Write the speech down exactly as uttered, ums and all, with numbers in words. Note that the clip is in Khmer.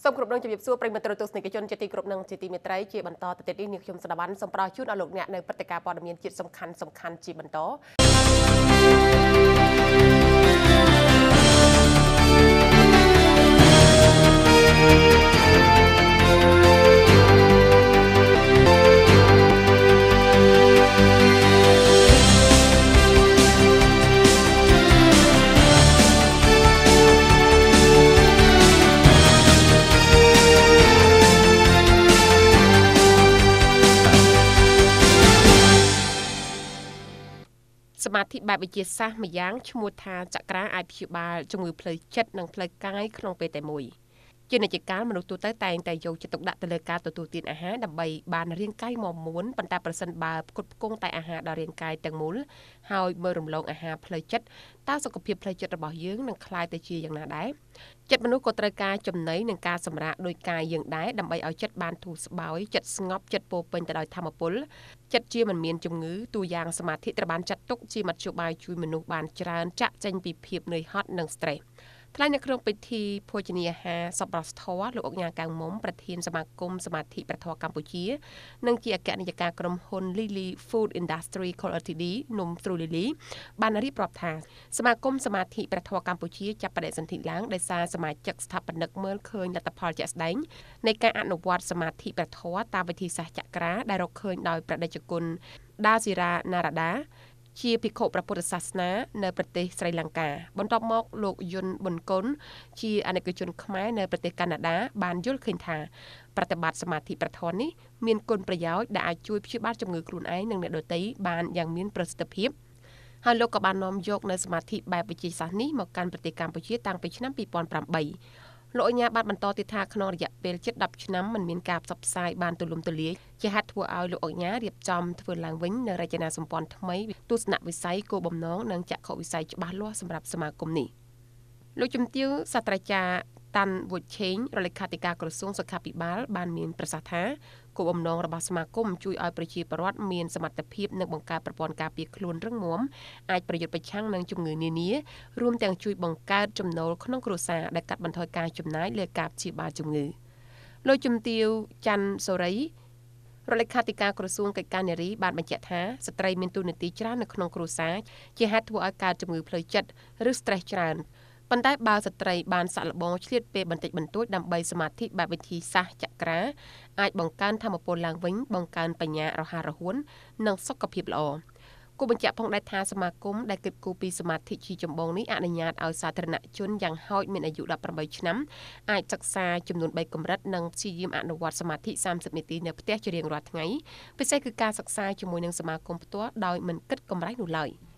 សូមគ្រប់នឹងជម្រាបសួរប្រិយមិត្តទស្សនិកជនជាទីគោរពនិងជាទីមេត្រីជាបន្តទៅទៀតនេះនាងខ្ញុំស្ដាប់បានសូមផ្ដល់ជូនដល់លោកអ្នកនៅព្រឹត្តិការណ៍ព័ត៌មានជាតិសំខាន់សំខាន់ជាបន្តសមាធិបែបវិទ្យាសាស្ត្រម្យ៉ាងឈ្មោះថាចក្រាអាចព្យាបាលជំងឺផ្លូវចិត្តនិងផ្លូវកាយក្នុងពេលតែមួយជានិច្ចកាលមនុស្សទូទៅតែងតែយកចិត្តទុកដាក់ទៅលើការទទួលទានអាហារដើម្បីបានរាងកាយមាំមួនប៉ុន្តែប្រសិនបើផ្គត់ផ្គង់តែអាហារដល់រាងកាយទាំងមូលហើយមើលរំលងអាហារផ្លូវចិត្តតើសុខភាពផ្លូវចិត្តរបស់យើងនឹងคล้ายទៅជាយ៉ាងណាដែរចិត្តមនុស្សក៏ត្រូវការចំណីនិងការសម្រាកដោយកាយយើងដែរដើម្បីឲ្យចិត្តបានធូរស្បើយចិត្តស្ងប់ចិត្តពោពេញទៅដោយធម៌ពលចិត្តជាមិនមានជំងឺទូយ៉ាងសមាធិត្រូវបានចាត់ទុកជាមធ្យោបាយជួយមនុស្សបានច្រើនចាក់ចេញពីភាពនឿយហត់និង stressថ្លែងនៅក្នុងពិធីភោជនីយអាហារសប្បុរសធម៌លោកអុកញ៉ាកៅមុំប្រធានសមាគមសមាធិព្រះធម៌កម្ពុជានិងជាអគ្គនាយកក្រុមហ៊ុន Lily Food Industry Co Ltd នំទ្រូ Lily បានរៀបរាប់ថាសមាគមសមាធិព្រះធម៌កម្ពុជាចាប់បដិសន្ធិឡើងដោយសារសមាជិកស្ថាបនិកមើលឃើញលទ្ធផលជាក់ស្ដែងនៃការអនុវត្តសមាធិព្រះធម៌តាមវិធីសាស្ត្រចក្រាដែលរកឃើញដោយព្រះតេជគុណដាស៊ីរ៉ាណារ៉ាដាជាភិក្ខុព្រះពុទ្ធសាសនានៅប្រទេសស្រីលង្កាបន្ទាប់មកលោកយុនប៊ុនគុណជាអនិកជនខ្មែរនៅប្រទេសកាណាដាបានយល់ឃើញថាប្រតិបត្តិសមាធិប្រធននេះមានគុណប្រយោជន៍ដែលអាចជួយព្យាបាលជំងឺខ្លួនឯងនិងអ្នកដទៃបានយ៉ាងមានប្រសិទ្ធភាពហើយលោកក៏បាននាំយកនៅសមាធិបែបវិទ្យាសាស្ត្រនេះមកកាន់ប្រទេសកម្ពុជាតាំងពីឆ្នាំពីរពាន់ប្រាំបីលោកអញ្ញាបានបន្តទៀតថាក្នុងរយៈពេលជិតដប់ឆ្នាំមិនមានការផ្សព្វផ្សាយបានទូលំទូលាយជាហេតុធ្វើឲ្យលោកអញ្ញារៀបចំធ្វើឡើងវិញនៅរចនាសម្ព័ន្ធថ្មីទស្សនវិស័យគោលបំណងនិងចក្ខុវិស័យច្បាស់លាស់សម្រាប់សមាគមនេះលោកជំទាវសាស្ត្រាចារ្យតាន់វុជឆេងរដ្ឋលេខាធិការក្រសួងសុខាភិបាលបានមានប្រសាសន៍ថាគោលបំណងរបស់សមាគមជួយឲ្យប្រជាពលរដ្ឋមានសមត្ថភាពនិងបង្កើតប្រព័ន្ធការពារខ្លួនរឹងមាំអាចប្រយុទ្ធប្រឆាំងនឹងជំងឺនានារួមទាំងជួយបង្កើតចំណូលក្នុងគ្រួសារដែលកាត់បន្ថយការចំណាយលើការព្យាបាលជំងឺលោកជំទាវច័ន្ទសូរីរដ្ឋលេខាធិការក្រសួងកិច្ចការនារីបានបញ្ជាក់ថាស្ត្រីមានតួនាទីច្រើននៅក្នុងគ្រួសារជាហេតុធ្វើឲ្យកើតជំងឺផ្លូវចិត្តឬ stress ច្រើនប៉ុន្តែបើស្ត្រីបានសាក់លបងឆ្លៀតពេលបន្តិចបន្តួចដើម្បីសមាធិបែបវិធីសាស្ត្រចក្រាអាចបង្កើនធម៌ពលឡើងវិញបង្កើនបញ្ញារហ័សរហួននិងសុខភាពល្អគូបញ្ជាក់ផងដែរថាសមាគមដែលគិតគូរពីសមាធិជាចម្បងនេះអនុញ្ញាតឲ្យសាធារណជនយ៉ាងហោចមានអាយុដប់ប្រាំបីឆ្នាំអាចសិក្សាចំនួនបីកម្រិតនិងព្យាយាមអនុវត្តសមាធិសាមសិបនាទីនៅផ្ទះជារៀងរាល់ថ្ងៃពិសេសគឺការសិក្សាជាមួយនឹងសមាគមផ្ទាល់ដោយមិនគិតកម្រៃនោះឡើយ។